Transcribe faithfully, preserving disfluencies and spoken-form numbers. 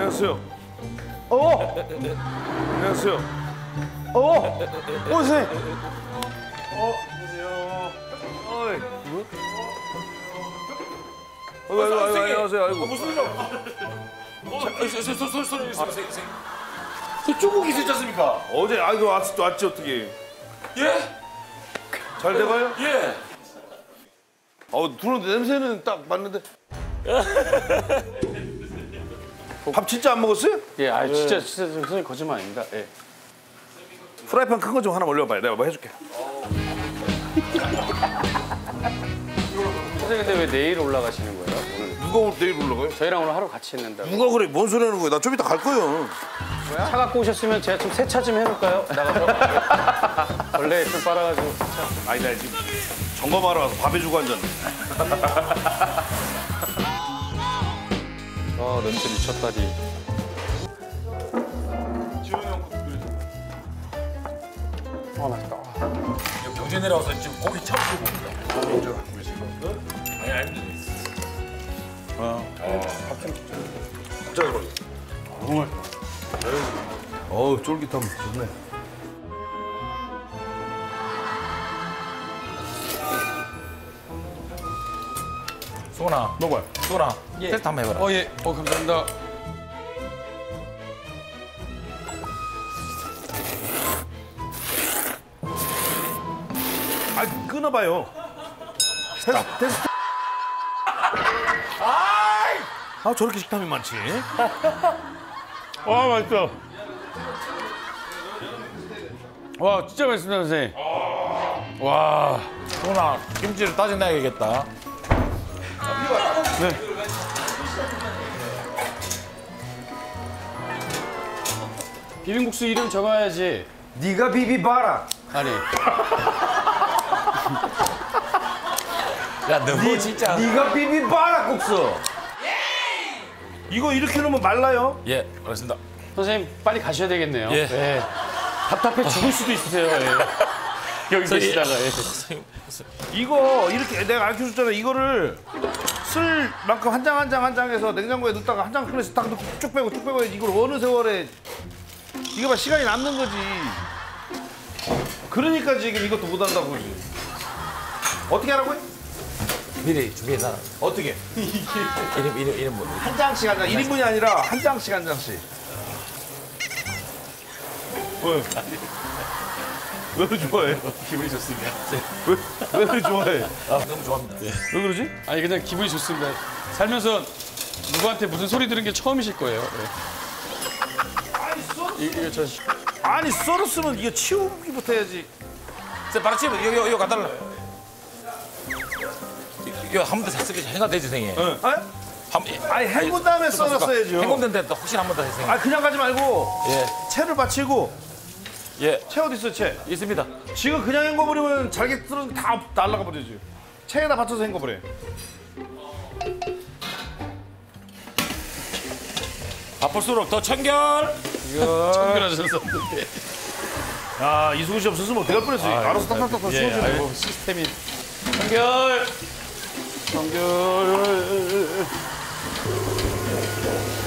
안녕하세요. 어! 안녕하세요. 어! 어, 선생님! 어, 안녕하세요. 어이. 뭐? 아이고, 아이고, 아이고, 안녕하세요. 아이고. 무슨 일이야? 어, 소리 소리 소리. 그 중국 있었지 않습니까? 어제 아이고 왔지, 왔지 어떻게? 예? 잘 돼가요? 예. 어, 들어오는데 냄새는 딱 맞는데. 밥 진짜 안 먹었어요? 예, 아 진짜, 진짜 선생님 거짓말 아닙니다. 예. 프라이팬 큰 거 좀 하나 올려봐요. 내가 뭐 해줄게. 선생님 근데 왜 내일 올라가시는 거예요? 오늘 누가 오늘 내일 올라가요? 저희랑 오늘 하루 같이 있는다고. 누가 그래? 뭔 소리 하는 거야? 나 좀 이따 갈 거예요. 차 갖고 오셨으면 제가 좀 세차 좀 해볼까요? 나가서 원래 좀 빨아가지고 세차. 아니, 나 지금 점검하러 와서 밥 해주고 앉았네. 아 냄새 미쳤다니. 아 맛있다. 경제 내려와서 지금 고기 참고 봅니다. 아니 아니. 진짜 이거. 너무 맛있다. 어우, 쫄깃하면 좋네. 소나 먹어요. 소나 테스트 한번 해봐라. 어 예. 어 감사합니다. 아, 끊어봐요. 테스트, 테스트. 아, 저렇게 식탐이 많지? 와 맛있어. 와 진짜 맛있습니다 선생님. 와. 소나 김치를 따져놔야겠다. 네. 비빔국수 이름 적어야지. 네가 비비봐라. 아니. 야, 너무 진짜. 네가 비비봐라 국수. 이거 이렇게 넣으면 말라요? 예, 알겠습니다. 선생님 빨리 가셔야 되겠네요. 예. 네. 답답해 죽을 수도 있으세요. 예. 여기 계시다가. 예. 이거 이렇게 내가 가르쳐줬잖아. 이거를 쓸 만큼 한 장 한 장 한 장 해서 냉장고에 넣다가 한 장 꺼내서 딱 넣고 쭉 빼고 쭉 빼고 이걸 어느 세월에 이거 봐 시간이 남는 거지. 그러니까 지금 이것도 못 한다고 그러지. 어떻게 하라고요? 미리 준비해놔. 어떻게? 이름, 이름, 이름 뭐. 한 장씩 한 장. 일 인분이 아니라 한 장씩 한 장씩. 왜? 왜 그렇게 좋아해? 기분이 좋습니다. 왜, 왜 그렇게 좋아해? 아, 너무 좋아합니다. 예. 왜 그러지? 아니 그냥 기분이 좋습니다. 살면서 누구한테 무슨 소리 들은 게 처음이실 거예요. 예. 이, 이거 저 아니 썰었으면 이거 치우기부터 해야지. 쌤, 바로 치면 이거, 이거, 이거 갖다 달라. 이거 한 번 더 샀으면 행가 되지, 선생님. 응. 아? 한, 아니 헹군 다음에 썰었어야죠. 행군된데 또 혹시 한 번 더 해주세요. 아 그냥 가지 말고 예. 채를 받치고. 예, 채 어디 있어 채? 있습니다. 지금 그냥 헹궈버리면 잘게 떨어져 다 날아가 버리지. 채에다 받쳐서 헹궈버려. 바쁠수록 더 청결. 청결하셨었는데. 야 이수근 씨 없었으면 어떡할 뻔했어. 알아서 탁탁탁 다 예, 치워주네. 아이고 시스템이 청결. 청결.